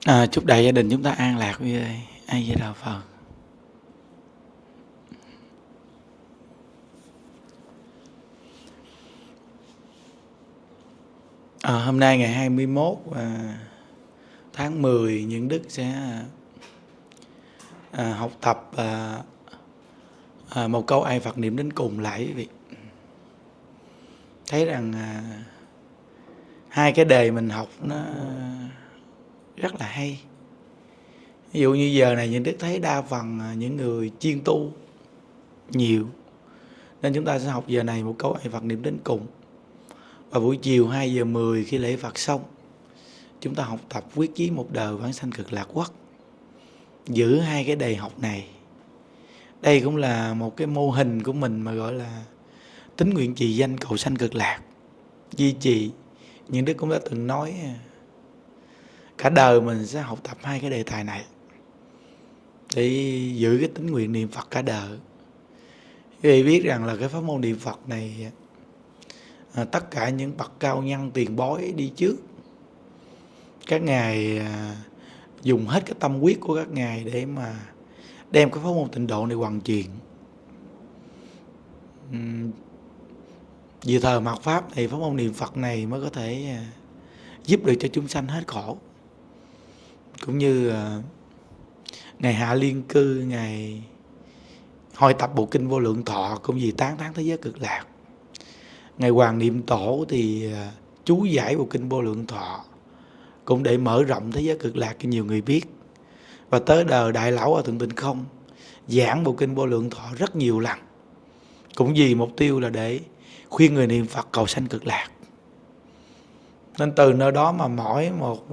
Chúc đại gia đình chúng ta an lạc quý ơi. Ai Di Đà Phật. Hôm nay ngày 21 tháng 10, những đức sẽ học tập một câu ai Phật niệm đến cùng lại quý vị. Thấy rằng hai cái đề mình học nó rất là hay. Ví dụ như giờ này những đức thấy đa phần những người chuyên tu nhiều, nên chúng ta sẽ học giờ này một câu ai Phật niệm đến cùng. Và buổi chiều 2 giờ 10 khi lễ Phật xong, chúng ta học tập quyết chí một đời vãng sanh cực lạc quốc. Giữ hai cái đề học này. Đây cũng là một cái mô hình của mình mà gọi là tín nguyện trì danh cầu sanh cực lạc. Duy trì, những đức cũng đã từng nói cả đời mình sẽ học tập hai cái đề tài này để giữ cái tín nguyện niệm Phật cả đời. Quý vị biết rằng là cái pháp môn niệm Phật này, tất cả những bậc cao nhân tiền bối đi trước, các ngài dùng hết cái tâm huyết của các ngài để mà đem cái pháp môn tịnh độ này hoàn truyền. Vì thời mạt Pháp thì pháp môn niệm Phật này mới có thể giúp được cho chúng sanh hết khổ. Cũng như Ngài Hạ Liên Cư, Ngài hội tập bộ kinh Vô Lượng Thọ cũng vì tán thán thế giới cực lạc. Ngài Hoàng Niệm Tổ thì chú giải bộ kinh Vô Lượng Thọ cũng để mở rộng thế giới cực lạc cho nhiều người biết. Và tới đời Đại Lão ở Thượng Tịnh Không giảng bộ kinh Vô Lượng Thọ rất nhiều lần, cũng vì mục tiêu là để khuyên người niệm Phật cầu sanh cực lạc. Nên từ nơi đó mà mỗi một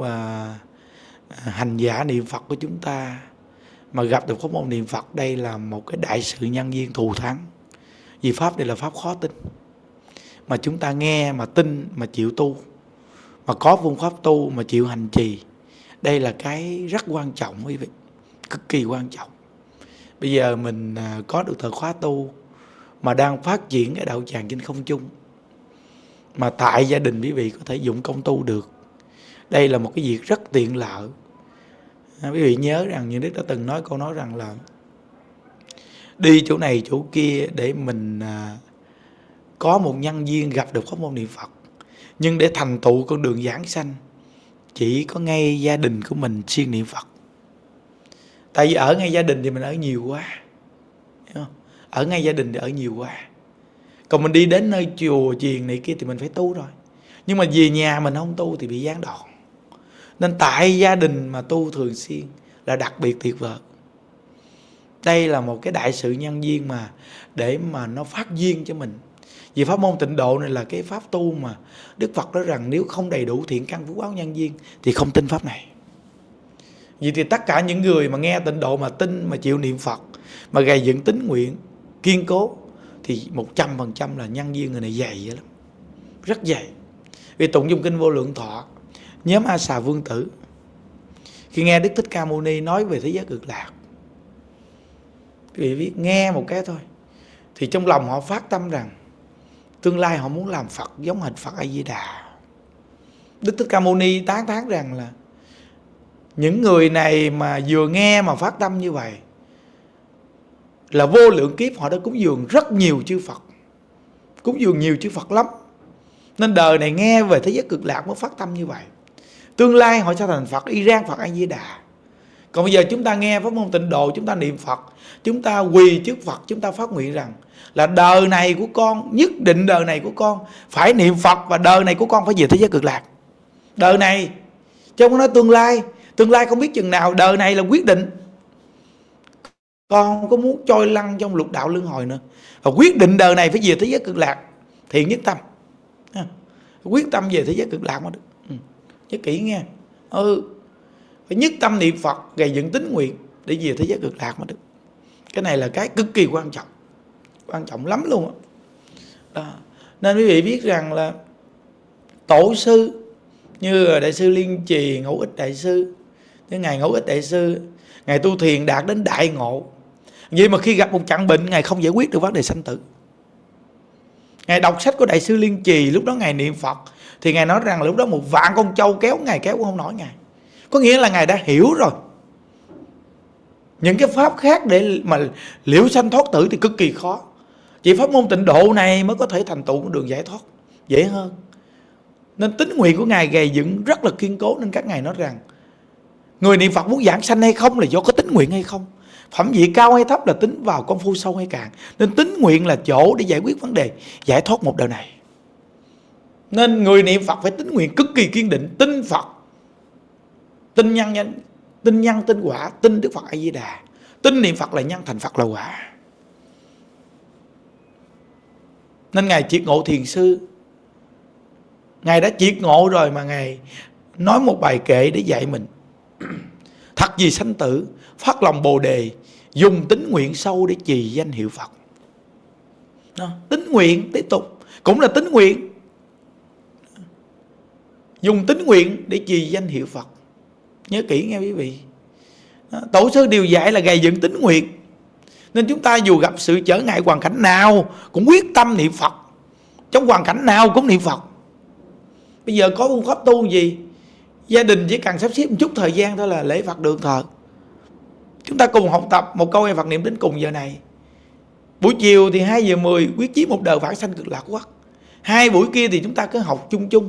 hành giả niệm Phật của chúng ta mà gặp được pháp môn niệm Phật, đây là một cái đại sự nhân duyên thù thắng. Vì pháp đây là pháp khó tin, mà chúng ta nghe mà tin mà chịu tu, mà có phương pháp tu mà chịu hành trì, đây là cái rất quan trọng quý vị, cực kỳ quan trọng. Bây giờ mình có được thời khóa tu mà đang phát triển cái đạo tràng trên không trung, mà tại gia đình quý vị có thể dụng công tu được, đây là một cái việc rất tiện lợi. Quý vị nhớ rằng những đức đã từng nói câu nói rằng là đi chỗ này chỗ kia để mình có một nhân duyên gặp được pháp môn niệm Phật, nhưng để thành tựu con đường giảng sanh chỉ có ngay gia đình của mình siêng niệm Phật. Tại vì ở ngay gia đình thì mình ở nhiều quá, hiểu không? Ở ngay gia đình thì ở nhiều quá. Còn mình đi đến nơi chùa chiền này kia thì mình phải tu rồi, nhưng mà về nhà mình không tu thì bị gián đoạn. Nên tại gia đình mà tu thường xuyên là đặc biệt tuyệt vời. Đây là một cái đại sự nhân duyên mà để mà nó phát duyên cho mình. Vì pháp môn tịnh độ này là cái pháp tu mà Đức Phật nói rằng nếu không đầy đủ thiện căn phước báo nhân duyên thì không tin pháp này. Vì thì tất cả những người mà nghe tịnh độ mà tin, mà chịu niệm Phật, mà gầy dựng tín nguyện kiên cố thì 100% là nhân duyên người này dày lắm, rất dày. Vì tụng dung kinh Vô Lượng Thọ, nhóm A Xà Vương Tử khi nghe Đức Thích Ca Mâu Ni nói về thế giới cực lạc, quý vị biết nghe một cái thôi thì trong lòng họ phát tâm rằng tương lai họ muốn làm Phật giống hình Phật A Di Đà. Đức Thích Ca Mâu Ni tán thán rằng là những người này mà vừa nghe mà phát tâm như vậy là vô lượng kiếp họ đã cúng dường rất nhiều chư Phật, cúng dường nhiều chư Phật lắm. Nên đời này nghe về thế giới cực lạc mới phát tâm như vậy. Tương lai họ sẽ thành Phật, y rang Phật A Di Đà. Còn bây giờ chúng ta nghe pháp môn tịnh độ, chúng ta niệm Phật, chúng ta quỳ trước Phật, chúng ta phát nguyện rằng là đời này của con, nhất định đời này của con phải niệm Phật, và đời này của con phải về thế giới cực lạc. Đời này, chứ không nói tương lai. Tương lai không biết chừng nào, đời này là quyết định. Con không có muốn trôi lăn trong lục đạo luân hồi nữa, và quyết định đời này phải về thế giới cực lạc. Thiện nhất tâm, quyết tâm về thế giới cực lạc mới được. Nhớ kỹ nghe. Phải nhất tâm niệm Phật, gầy dựng tín nguyện để về thế giới cực lạc mới được. Cái này là cái cực kỳ quan trọng, quan trọng lắm luôn đó. Nên quý vị biết rằng là tổ sư như Đại sư Liên Trì, Ngẫu Ích Đại sư, cái Ngài Ngẫu Ích Đại sư, Ngài tu thiền đạt đến đại ngộ. Vậy mà khi gặp một trận bệnh, Ngài không giải quyết được vấn đề sanh tử. Ngài đọc sách của Đại sư Liên Trì, lúc đó Ngài niệm Phật thì Ngài nói rằng lúc đó 1 vạn con trâu kéo Ngài kéo cũng không nổi Ngài. Có nghĩa là Ngài đã hiểu rồi. Những cái pháp khác để mà liễu sanh thoát tử thì cực kỳ khó. Chỉ pháp môn tịnh độ này mới có thể thành tựu con đường giải thoát dễ hơn. Nên tín nguyện của Ngài gầy dựng rất là kiên cố. Nên các Ngài nói rằng người niệm Phật muốn giảng sanh hay không là do có tín nguyện hay không. Phẩm vị cao hay thấp là tính vào công phu sâu hay cạn. Nên tín nguyện là chỗ để giải quyết vấn đề giải thoát một đời này. Nên người niệm Phật phải tín nguyện cực kỳ kiên định. Tin Phật, tin nhân, tin quả, tin Đức Phật A Di Đà. Tin niệm Phật là nhân, thành Phật là quả. Nên Ngài triệt ngộ thiền sư, Ngài đã triệt ngộ rồi mà Ngài nói một bài kệ để dạy mình. Thật gì sanh tử, phát lòng bồ đề, dùng tín nguyện sâu để trì danh hiệu Phật. Đó, tín nguyện tiếp tục cũng là tín nguyện. Dùng tín nguyện để trì danh hiệu Phật. Nhớ kỹ nghe quý vị. Đó, tổ sư điều dạy là gầy dựng tín nguyện. Nên chúng ta dù gặp sự trở ngại hoàn cảnh nào cũng quyết tâm niệm Phật. Trong hoàn cảnh nào cũng niệm Phật. Bây giờ có phương pháp tu gì, gia đình chỉ cần sắp xếp một chút thời gian thôi là lễ Phật đường thờ. Chúng ta cùng học tập một câu Phật niệm đến cùng giờ này. Buổi chiều thì 2 giờ 10 quyết chí một đời vãng sanh cực lạc quốc. 2 buổi kia thì chúng ta cứ học chung chung.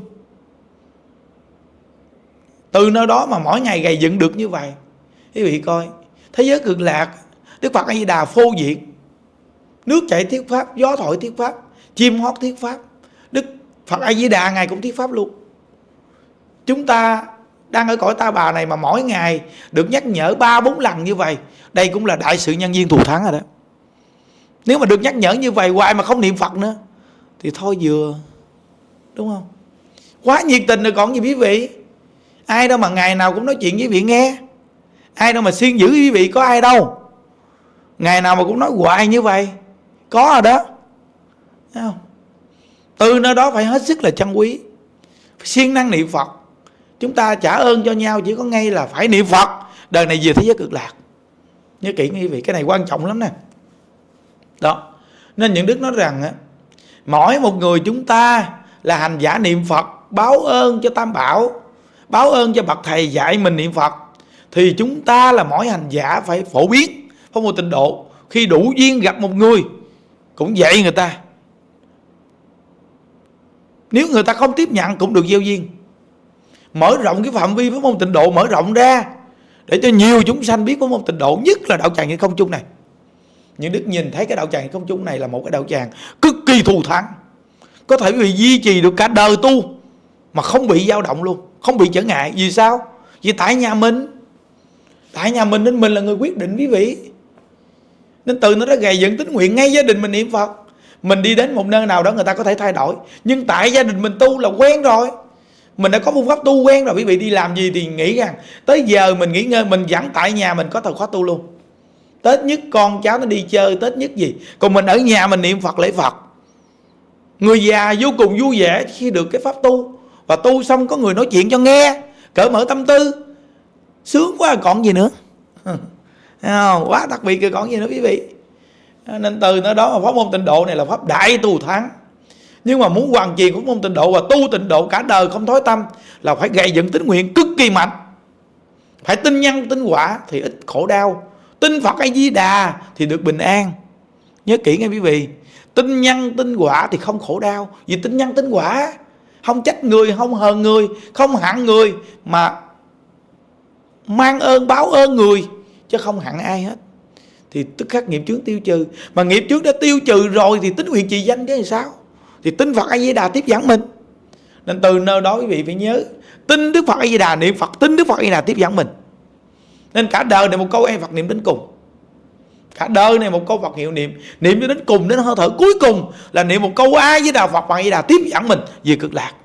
Từ nơi đó mà mỗi ngày gầy dựng được như vậy. Quý vị coi, thế giới cực lạc, Đức Phật A Di Đà phô diệt, nước chảy thuyết pháp, gió thổi thuyết pháp, chim hót thuyết pháp. Đức Phật A Di Đà Ngài cũng thuyết pháp luôn. Chúng ta đang ở cõi ta bà này mà mỗi ngày được nhắc nhở 3-4 lần như vậy, đây cũng là đại sự nhân duyên thù thắng rồi đó. Nếu mà được nhắc nhở như vậy hoài mà không niệm Phật nữa thì thôi vừa, đúng không? Quá nhiệt tình rồi còn gì quý vị. Ai đâu mà ngày nào cũng nói chuyện với quý vị nghe. Ai đâu mà siêng giữ quý vị, có ai đâu. Ngày nào mà cũng nói hoài như vậy, có rồi đó. Thấy không? Từ nơi đó phải hết sức là trân quý, phải siêng năng niệm Phật. Chúng ta trả ơn cho nhau chỉ có ngay là phải niệm Phật, đời này về thế giới cực lạc. Nhớ kỹ quý vị, cái này quan trọng lắm nè. Đó, nên những đức nói rằng mỗi một người chúng ta là hành giả niệm Phật, báo ơn cho Tam Bảo, báo ơn cho bậc thầy dạy mình niệm Phật, thì chúng ta là mỗi hành giả phải phổ biến pháp môn tịnh độ. Khi đủ duyên gặp một người cũng dạy người ta. Nếu người ta không tiếp nhận cũng được gieo duyên. Mở rộng cái phạm vi pháp môn tịnh độ, mở rộng ra để cho nhiều chúng sanh biết pháp môn tịnh độ, nhất là đạo tràng trên không trung này. Những đức nhìn thấy cái đạo tràng trên không trung này là một cái đạo tràng cực kỳ thù thắng, có thể bị duy trì được cả đời tu mà không bị dao động luôn, không bị trở ngại. Vì sao? Vì tại nhà mình, nên mình là người quyết định quý vị. Nên từ nó đã gầy dựng tín nguyện, ngay gia đình mình niệm Phật. Mình đi đến một nơi nào đó người ta có thể thay đổi, nhưng tại gia đình mình tu là quen rồi. Mình đã có phương pháp tu quen rồi. Quý vị đi làm gì thì nghĩ rằng tới giờ mình nghỉ ngơi, mình vẫn tại nhà mình có thời khóa tu luôn. Tết nhất con cháu nó đi chơi, Tết nhất gì, còn mình ở nhà mình niệm Phật lễ Phật. Người già vô cùng vui vẻ khi được cái pháp tu, và tu xong có người nói chuyện cho nghe, cởi mở tâm tư, sướng quá còn gì nữa. Quá đặc biệt còn gì nữa quý vị. Nên từ nơi đó mà pháp môn tịnh độ này là pháp đại tu thắng. Nhưng mà muốn hoàn trì pháp môn tịnh độ và tu tịnh độ cả đời không thối tâm là phải gầy dựng tín nguyện cực kỳ mạnh. Phải tin nhân tin quả thì ít khổ đau, tin Phật A Di Đà thì được bình an. Nhớ kỹ nghe quý vị, tin nhân tin quả thì không khổ đau. Vì tin nhân tin quả, không trách người, không hờn người, không hận người, mà mang ơn báo ơn người, chứ không hận ai hết. Thì tức khắc nghiệp chướng tiêu trừ. Mà nghiệp chướng đã tiêu trừ rồi thì tín nguyện trì danh chứ sao? Thì tin Phật A Di Đà tiếp dẫn mình. Nên từ nơi đó quý vị phải nhớ, tin Đức Phật A Di Đà, niệm Phật, tin Đức Phật A Di Đà tiếp dẫn mình. Nên cả đời này một câu Phật niệm đến cùng. Cả đời này một câu Phật hiệu niệm, niệm cho đến cùng, đến hơi thở cuối cùng là niệm một câu A Di Đà Phật, A Di Đà tiếp dẫn mình về cực lạc.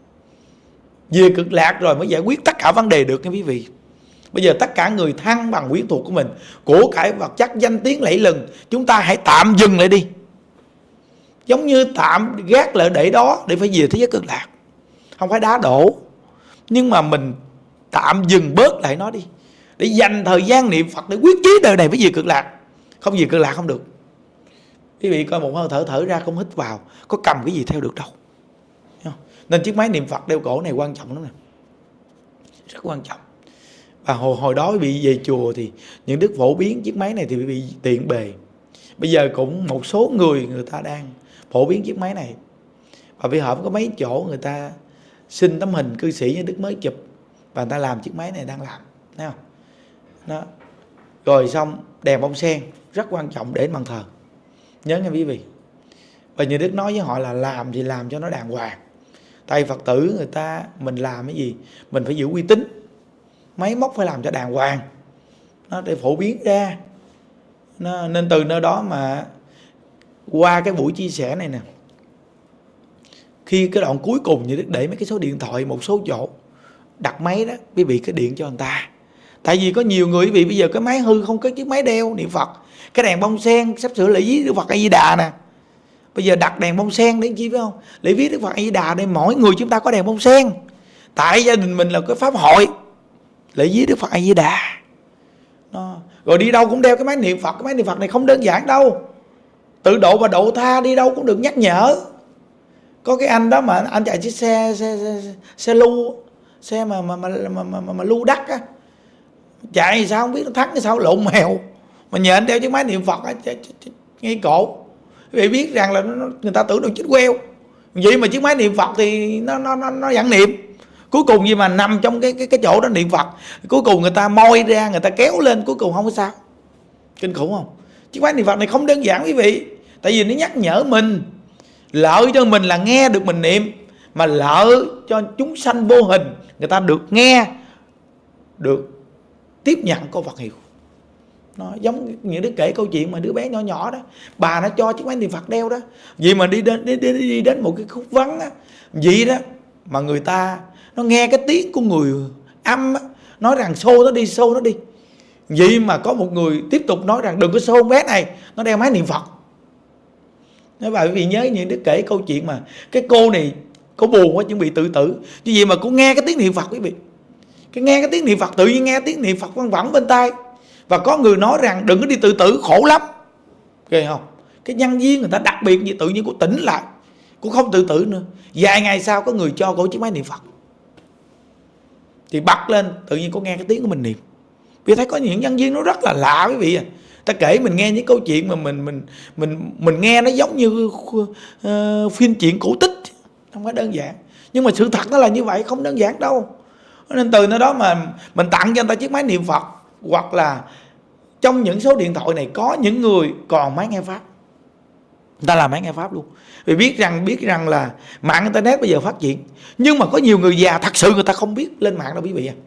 Về cực lạc rồi mới giải quyết tất cả vấn đề được nha quý vị. Bây giờ tất cả người thăng bằng quyến thuộc của mình, của cải vật chất danh tiếng lẫy lừng, chúng ta hãy tạm dừng lại đi. Giống như tạm gác lại để đó để phải về thế giới cực lạc. Không phải đá đổ, nhưng mà mình tạm dừng bớt lại nó đi, để dành thời gian niệm Phật để quyết chí đời này phải về cực lạc. Không về cực lạc không được. Quý vị coi một hơi thở thở ra không hít vào, có cầm cái gì theo được đâu. Nên chiếc máy niệm Phật đeo cổ này quan trọng lắm nè, rất quan trọng. Và hồi đó bị về chùa thì những đức phổ biến chiếc máy này thì bị tiện bề. Bây giờ cũng một số người ta đang phổ biến chiếc máy này. Và bây giờ có mấy chỗ người ta xin tấm hình cư sĩ như đức mới chụp, và người ta làm chiếc máy này đang làm, thấy không? Đó. Rồi xong đèn bông sen rất quan trọng để bàn thờ, nhớ nghe quý vị. Và như đức nói với họ là làm thì làm cho nó đàng hoàng. Tại Phật tử người ta, mình làm cái gì mình phải giữ uy tín, máy móc phải làm cho đàng hoàng, nó để phổ biến ra. Nên từ nơi đó mà qua cái buổi chia sẻ này nè, khi cái đoạn cuối cùng như đức để mấy cái số điện thoại một số chỗ đặt máy đó, quý vị cứ điện cho người ta. Tại vì có nhiều người quý vị bây giờ cái máy hư, không có chiếc máy đeo niệm Phật, cái đèn bông sen sắp sửa lễ viết Đức Phật A Di Đà nè. Bây giờ đặt đèn bông sen để chi, phải không? Lễ viết Đức Phật A Di Đà đây, mỗi người chúng ta có đèn bông sen. Tại gia đình mình là cái pháp hội lễ viết Đức Phật A Di Đà. Đó. Rồi đi đâu cũng đeo cái máy niệm Phật. Cái máy niệm Phật này không đơn giản đâu, tự độ và độ tha, đi đâu cũng được nhắc nhở. Có cái anh đó mà anh chạy chiếc xe lưu, xe mà lưu đắc á, chạy thì sao không biết, nó thắng thì sao lộn mèo, mà nhờ anh đeo chiếc máy niệm Phật á, ngay cổ. Quý vị biết rằng là người ta tưởng đâu chết queo. Vậy mà chiếc máy niệm Phật thì nó vẫn niệm. Cuối cùng gì mà nằm trong cái chỗ đó niệm Phật, cuối cùng người ta moi ra, người ta kéo lên, cuối cùng không có sao. Kinh khủng không? Chiếc máy niệm Phật này không đơn giản quý vị. Tại vì nó nhắc nhở mình, lợi cho mình là nghe được mình niệm, mà lợi cho chúng sanh vô hình người ta được nghe, được tiếp nhận câu Phật hiệu. Nó giống những đứa kể câu chuyện mà đứa bé nhỏ nhỏ đó, bà nó cho chiếc máy niệm Phật đeo đó. Vì mà đi đến một cái khúc vắng á, vậy đó mà người ta nó nghe cái tiếng của người âm á, nói rằng xô nó đi, xô nó đi. Vậy mà có một người tiếp tục nói rằng đừng có xô bé này, nó đeo máy niệm Phật. Nếu bà quý vị nhớ những đứa kể câu chuyện mà cái cô này, cô buồn quá chuẩn bị tự tử, chứ gì mà cũng nghe cái tiếng niệm Phật quý vị. Cái nghe cái tiếng niệm Phật, tự nhiên nghe tiếng niệm Phật văng vẳng bên tai. Và có người nói rằng đừng có đi tự tử, khổ lắm. Ghê không? Cái nhân viên người ta đặc biệt như tự nhiên cô tỉnh lại, cô không tự tử nữa. Vài ngày sau có người cho cô chiếc máy niệm Phật, thì bật lên tự nhiên cô nghe cái tiếng của mình niệm. Vì thấy có những nhân viên nó rất là lạ quý vị à. Ta kể mình nghe những câu chuyện mà mình nghe nó giống như phim chuyện cổ tích, không phải đơn giản. Nhưng mà sự thật nó là như vậy, không đơn giản đâu. Nên từ nơi đó mà mình tặng cho người ta chiếc máy niệm Phật, hoặc là trong những số điện thoại này có những người còn máy nghe Pháp, người ta làm máy nghe Pháp luôn. Vì biết rằng là mạng internet bây giờ phát triển, nhưng mà có nhiều người già thật sự người ta không biết lên mạng đâu quý vị à.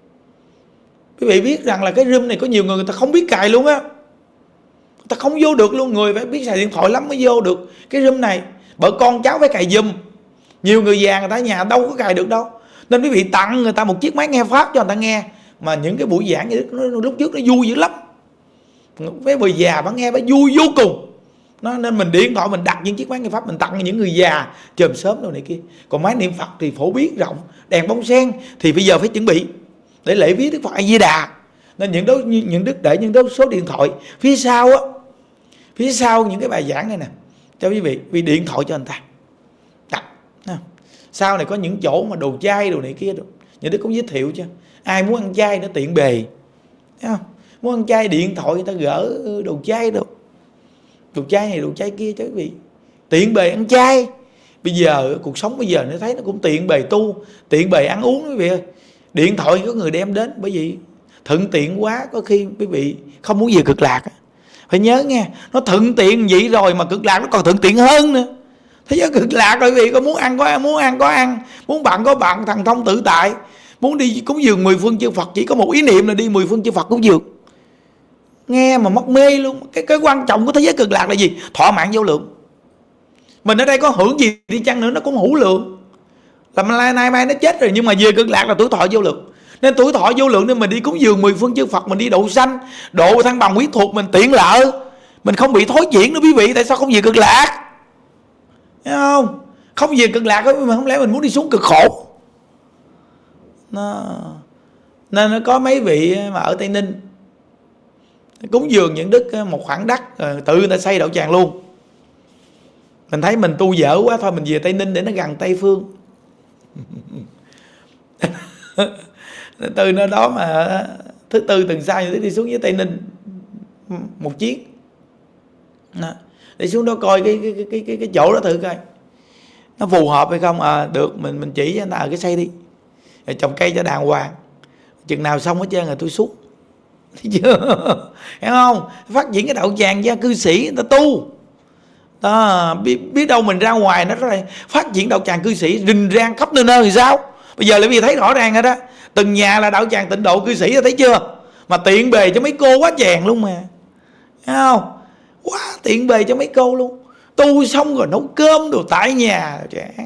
Quý vị biết rằng là cái room này có nhiều người ta không biết cài luôn á, người ta không vô được luôn. Người phải biết xài điện thoại lắm mới vô được cái room này, bởi con cháu phải cài giùm. Nhiều người già người ta ở nhà đâu có cài được đâu. Nên quý vị tặng người ta một chiếc máy nghe Pháp cho người ta nghe. Mà những cái buổi giảng như lúc trước nó vui dữ lắm, với người già bà nghe bà vui vô cùng. Nên mình điện thoại mình đặt những chiếc máy nghe Pháp, mình tặng những người già chòm sớm đâu này kia. Còn máy niệm Phật thì phổ biến rộng. Đèn bông sen thì bây giờ phải chuẩn bị để lễ viết Đức Phật A Di Đà. Nên những đức để những số điện thoại phía sau á, phía sau những cái bài giảng này nè, cho quý vị vì điện thoại cho người ta đặt. Sau này có những chỗ mà đồ chay đồ này kia, những đức cũng giới thiệu cho ai muốn ăn chay nó tiện bề, thấy không? Muốn ăn chay điện thoại người ta gỡ đồ chay đâu, đồ chay này đồ chay kia cho quý vị tiện bề ăn chay. Bây giờ cuộc sống bây giờ nó thấy nó cũng tiện bề tu, tiện bề ăn uống quý vị ơi. Điện thoại có người đem đến, bởi vì thuận tiện quá, có khi quý vị không muốn về cực lạc. Phải nhớ nghe, nó thuận tiện vậy rồi mà cực lạc nó còn thuận tiện hơn nữa. Thế giới cực lạc rồi quý vị, có muốn ăn có ăn, muốn bạn có bạn, thần thông tự tại. Muốn đi cúng dường 10 phương chư Phật, chỉ có một ý niệm là đi 10 phương chư Phật cúng dường. Nghe mà mất mê luôn. Cái quan trọng của thế giới cực lạc là gì? Thọ mạng vô lượng. Mình ở đây có hưởng gì đi chăng nữa nó cũng hữu lượng. Làm nay mai nó chết rồi, nhưng mà về cực lạc là tuổi thọ vô lượng. Nên tuổi thọ vô lượng nên mình đi cúng dường 10 phương chư Phật, mình đi độ sanh, độ thăng bằng quyến thuộc, mình tiện lợi, mình không bị thối chuyển nữa quý vị. Tại sao không về cực lạc? Thấy không? Không về cực lạc mà không lẽ mình muốn đi xuống cực khổ. Nên nó có mấy vị mà ở Tây Ninh cúng dường những đức một khoảng đất, tự người ta xây đạo tràng luôn. Mình thấy mình tu dở quá, thôi mình về Tây Ninh để nó gần Tây Phương. Từ nơi đó mà thứ Tư tuần sau thì đi xuống dưới Tây Ninh một chuyến đó. Đi xuống đó coi cái chỗ đó thử coi nó phù hợp hay không. Được, mình chỉ cho anh ta cái xây đi, rồi trồng cây cho đàng hoàng, chừng nào xong hết trơn rồi tôi xuống. Thấy chưa? Hiểu không? Phát triển cái đạo tràng gia cư sĩ người ta tu đó, biết đâu mình ra ngoài nó rồi phát triển đạo tràng cư sĩ rình rang khắp nơi nơi thì sao? Bây giờ lại vì thấy rõ ràng rồi đó, từng nhà là đạo tràng tịnh độ cư sĩ, thấy chưa? Mà tiện bề cho mấy cô quá chèn luôn mà, thấy không? Quá tiện bề cho mấy cô luôn, tu xong rồi nấu cơm đồ tại nhà trẻ.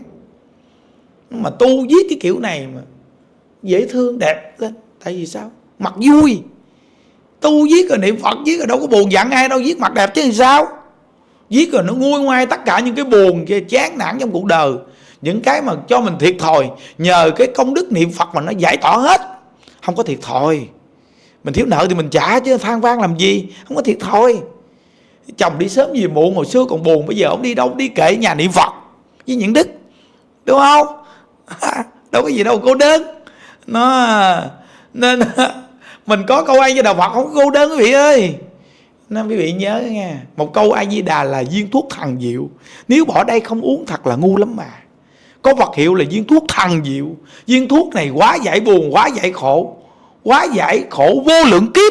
Mà tu viết cái kiểu này mà dễ thương đẹp lên, tại vì sao? Mặt vui. Tu viết rồi niệm Phật viết rồi đâu có buồn giận ai đâu, viết mặt đẹp chứ làm sao? Viết rồi nó nguôi ngoai tất cả những cái buồn chán nản trong cuộc đời, những cái mà cho mình thiệt thòi, nhờ cái công đức niệm Phật mà nó giải tỏa hết. Không có thiệt thòi. Mình thiếu nợ thì mình trả chứ than vang làm gì, không có thiệt thòi. Chồng đi sớm về muộn, hồi xưa còn buồn, bây giờ ông đi đâu đi kệ nhà niệm Phật với những đức, đúng không? Đâu có gì đâu cô đơn. Nó nên mình có câu A Di Đà Phật không có cô đơn quý vị ơi. Nên quý vị nhớ nha, một câu A Di Đà là viên thuốc thần diệu, nếu bỏ đây không uống thật là ngu lắm mà. Có Phật hiệu là viên thuốc thần diệu, viên thuốc này hóa giải buồn, hóa giải khổ, hóa giải khổ vô lượng kiếp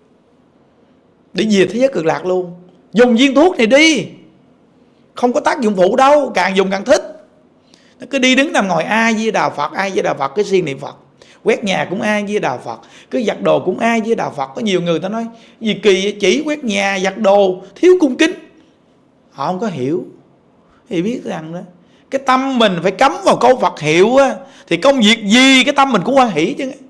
để về thế giới cực lạc luôn. Dùng viên thuốc này đi, không có tác dụng phụ đâu, càng dùng càng thích. Nó cứ đi đứng nằm ngồi A Di Đà Phật, A Di Đà Phật, cái siêng niệm Phật. Quét nhà cũng A Di Đà Phật, cứ giặt đồ cũng A Di Đà Phật. Có nhiều người ta nói gì kỳ, chỉ quét nhà giặt đồ thiếu cung kính. Họ không có hiểu. Thì biết rằng đó, cái tâm mình phải cắm vào câu Phật hiệu á, thì công việc gì cái tâm mình cũng hoan hỷ chứ.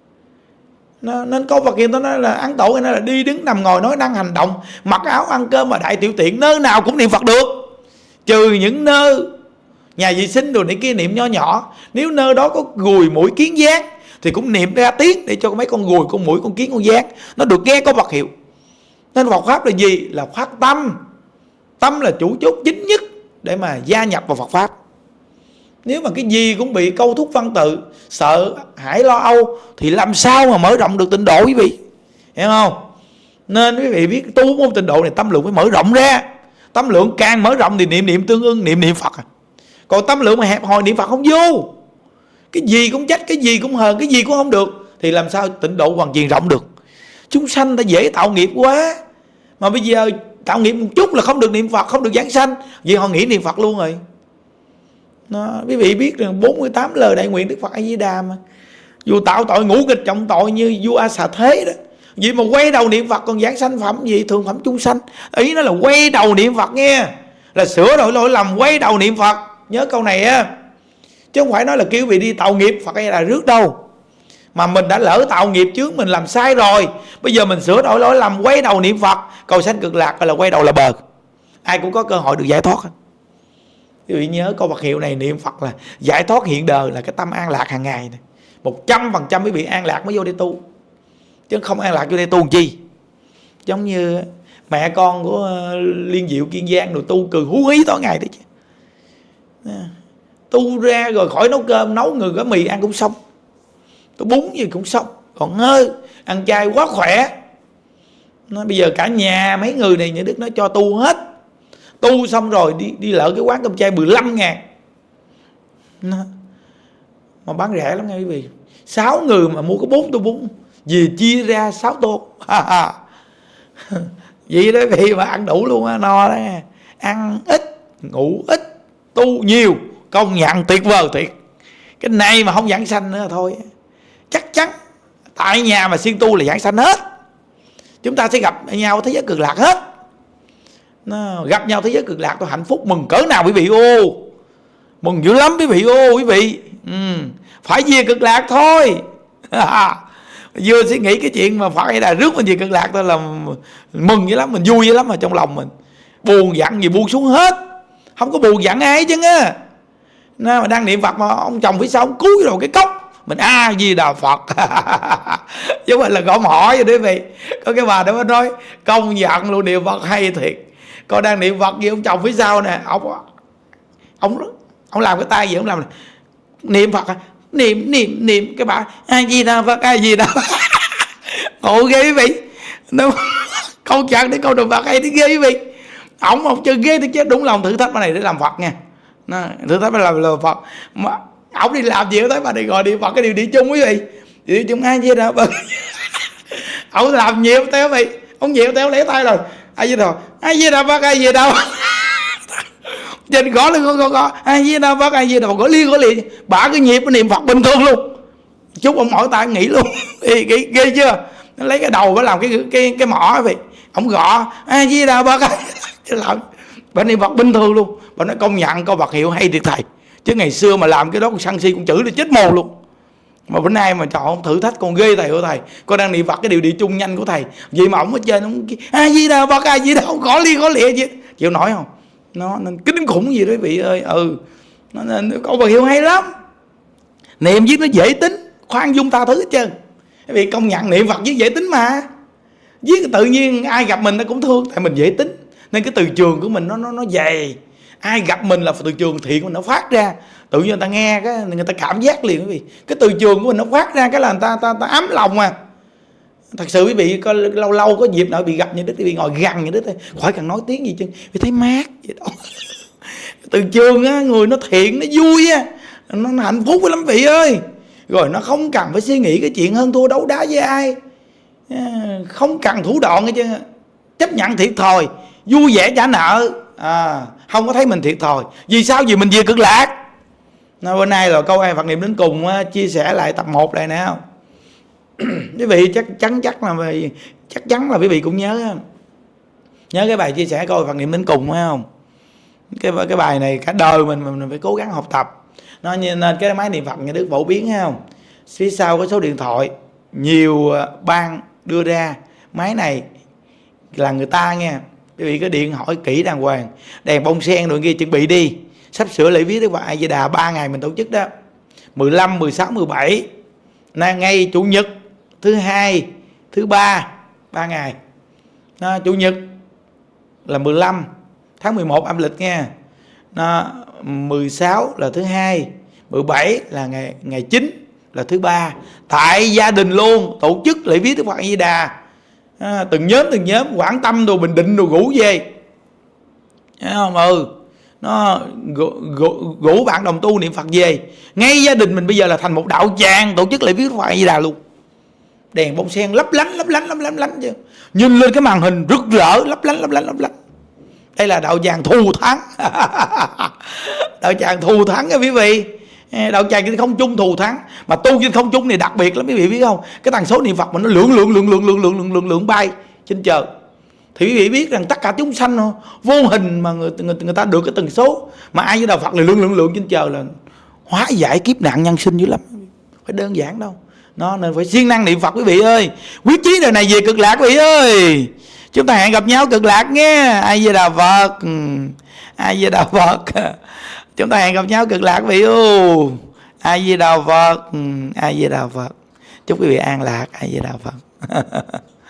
Nên câu Phật hiệu tôi nói là ăn tổ, nó là đi đứng nằm ngồi nói năng hành động, mặc áo ăn cơm và đại tiểu tiện, nơi nào cũng niệm Phật được, trừ những nơi nhà vệ sinh đồ này kia niệm nho nhỏ. Nếu nơi đó có ruồi muỗi kiến gián thì cũng niệm ra tiếng để cho mấy con ruồi, con muỗi, con kiến, con gián nó được nghe có Phật hiệu. Nên Phật pháp là gì? Là phát tâm. Tâm là chủ chốt chính nhất để mà gia nhập vào Phật pháp. Nếu mà cái gì cũng bị câu thúc văn tự, sợ hãi lo âu thì làm sao mà mở rộng được tịnh độ quý vị, hiểu không? Nên quý vị biết tu môn tịnh độ này tâm lượng phải mở rộng ra. Tâm lượng càng mở rộng thì niệm tương ưng, niệm Phật. Còn tâm lượng mà hẹp hòi niệm Phật không vô, cái gì cũng trách, cái gì cũng hờn, cái gì cũng không được, thì làm sao tịnh độ hoàn toàn rộng được? Chúng sanh ta dễ tạo nghiệp quá, mà bây giờ tạo nghiệp một chút là không được niệm Phật, không được giảng sanh, vì họ nghĩ niệm Phật luôn rồi. Quý vị biết rằng 48 lời đại nguyện Đức Phật A Di Đà mà, dù tạo tội ngũ nghịch trọng tội như vua A Xà Thế đó, vậy mà quay đầu niệm Phật, còn giảng sanh phẩm gì? Thường phẩm chúng sanh. Ý nó là quay đầu niệm Phật nghe, là sửa đổi lỗi lầm, quay đầu niệm Phật. Nhớ câu này á, chứ không phải nói là kêu vị đi tạo nghiệp Phật hay là rước đâu. Mà mình đã lỡ tạo nghiệp trước, mình làm sai rồi, bây giờ mình sửa đổi lỗi lầm, quay đầu niệm Phật, cầu sanh cực lạc, gọi là quay đầu là bờ. Ai cũng có cơ hội được giải thoát. Quý vị nhớ câu Phật hiệu này, niệm Phật là giải thoát hiện đời, là cái tâm an lạc hàng ngày này. 100% quý vị an lạc mới vô đây tu, chứ không an lạc vô đây tu làm chi. Giống như mẹ con của Liên Diệu Kiên Giang rồi tu cười hú hí tối ngày đấy chứ. Tu ra rồi khỏi nấu cơm, nấu người gói mì ăn cũng xong, tôi bún gì cũng xong, còn ngơ ăn chay quá khỏe. Nó bây giờ cả nhà mấy người này nhà Đức nó cho tu hết, tu xong rồi đi lỡ cái quán cơm chay 15.000 mà bán rẻ lắm nha quý vị. 6 người mà mua có 4 tô bún, về chia ra 6 tô. Vậy đó vị mà ăn đủ luôn á, no đó. Ăn ít, ngủ ít, tu nhiều, công nhận tuyệt vời tuyệt. Cái này mà không giảng sanh nữa thôi, chắc chắn tại nhà mà siêng tu là giảng sanh hết. Chúng ta sẽ gặp nhau thế giới cực lạc hết. Gặp nhau thế giới cực lạc tôi hạnh phúc mừng cỡ nào quý vị ô, mừng dữ lắm quý vị ô quý vị. Phải về cực lạc thôi. Vừa suy nghĩ cái chuyện mà phải là rước mình về cực lạc thôi là mừng dữ lắm, mình vui dữ lắm, mà trong lòng mình buồn giận gì buông xuống hết, không có buồn giận ai chứ á. Mà đang niệm Phật mà ông chồng phía sau ông cúi đầu cái cốc, mình A Di Đà Phật. Chứ mình là gõ hỏi vậy đấy vị. Có cái bà đó mới nói công nhận luôn, niệm Phật hay thiệt. Con đang niệm Phật gì ông chồng phía sau nè, ông làm cái tay gì ông làm này. Niệm Phật niệm cái bà A Di Đà Phật, A Di Đà Phật. Ngộ ghê quý vị. Nó câu chặt để câu đồ Phật hay thế ghê quý vị. Ổng một chơi ghê thì chứ, đúng lòng thử thách bà này để làm Phật nha. Thử thách bà làm Phật mà ổng đi làm gì tới bà này gọi đi Phật cái điều đi chung quý vị. Đi chung A Di Đà Phật. Ổng làm nhiều theo quý vị. Ông nhiều theo lấy tay rồi A Di Đà, A Di Đà Phật, A Di Đà Phật. Trên gõ lên con A Di Đà Phật, A Di Đà Phật, gõ liền. Bả cái nhịp niệm Phật bình thường luôn. Chút ông mỏi tay nghỉ luôn. Ghê chưa? Nó lấy cái đầu nó làm cái mỏ vậy. Ông gõ A Di Đà Phật. Làm bà niệm Phật bình thường luôn. Bà nói công nhận câu Phật hiệu hay thiệt thầy. Chứ ngày xưa mà làm cái đó con sân si con chữ là chết mồ luôn. Mà bữa nay mà chọn thử thách con ghê thầy của thầy. Con đang niệm Phật cái điều đi chung nhanh của thầy. Vậy mà ổng ở trên ông A Di Đà Phật, A Di Đà, gõ lịa gì. Chịu nổi không? Nó nên kinh khủng gì đó quý vị ơi. Nó nên câu Phật hiệu hay lắm. Niệm viết nó dễ tính, khoan dung tha thứ hết trơn. Quý vị công nhận niệm Phật viết dễ tính mà. Viết tự nhiên ai gặp mình nó cũng thương, tại mình dễ tính. Nên cái từ trường của mình nó dày. Ai gặp mình là từ trường thiện mình nó phát ra. Tự nhiên người ta nghe cái người ta cảm giác liền quý vị. Cái từ trường của mình nó phát ra cái là người ta ấm lòng mà. Thật sự quý vị có lâu có dịp nào bị gặp như Đức, quý vị ngồi gần như Đức thôi, khỏi cần nói tiếng gì chứ, vì thấy mát vậy đó. Từ trường á, người nó thiện, nó vui á, nó hạnh phúc lắm vị ơi. Rồi nó không cần phải suy nghĩ cái chuyện hơn thua đấu đá với ai, không cần thủ đoạn hết chứ, chấp nhận thiệt thòi, vui vẻ trả nợ, không có thấy mình thiệt thòi. Vì sao? Vì mình về cực lạc. Bữa nay là câu ai Phật niệm đến cùng chia sẻ lại tập 1 này nè. Quý vị chắc chắn là quý vị cũng nhớ cái bài chia sẻ câu Phật niệm đến cùng phải không? Cái bài này cả đời mình phải cố gắng học tập. Nó nên cái máy niệm Phật nhà Đức phổ biến thấy không? Phía sau có số điện thoại nhiều ban đưa ra. Máy này là người ta nha. Quý vị có điện hỏi kỹ đàng hoàng. Đèn bông sen rồi kia chuẩn bị đi. Sắp sửa lễ viết Đức Phật A Di Đà 3 ngày mình tổ chức đó. 15, 16, 17. Ngay Chủ nhật, thứ hai, thứ ba, 3 ngày. Chủ nhật là 15 tháng 11 âm lịch nha. 16 là thứ hai, 17 là ngày 9 là thứ ba. Tại gia đình luôn tổ chức lễ viết Đức Phật A Di Đà. Từng nhóm Quảng Tâm đồ Bình Định đồ rủ về. Thấy không? Nó rủ bạn đồng tu niệm Phật về. Ngay gia đình mình bây giờ là thành một đạo tràng tổ chức lễ viết Đức Phật A Di Đà luôn. Đèn bông sen lấp lánh chứ. Nhìn lên cái màn hình rực rỡ lấp lánh. Đây là đạo tràng thù thắng. Đạo tràng thù thắng nha quý vị. Đạo tràng trên không trung thù thắng. Mà tu trên không trung này đặc biệt lắm quý vị biết không? Cái tần số niệm Phật mình nó lượng bay trên trời. Thì quý vị biết rằng tất cả chúng sanh vô hình mà người ta được cái tần số mà ai với đạo Phật là lượng trên trời là hóa giải kiếp nạn nhân sinh dữ lắm. Phải đơn giản đâu. Nó nên phải siêng năng niệm Phật quý vị ơi. Quyết chí đời này về cực lạc quý vị ơi. Chúng ta hẹn gặp nhau cực lạc nghe. A Di Đà Phật. A Di Đà Phật. Chúng ta hẹn gặp nhau cực lạc quý vị ơi. A Di Đà Phật. A Di Đà Phật. Chúc quý vị an lạc. A Di Đà Phật.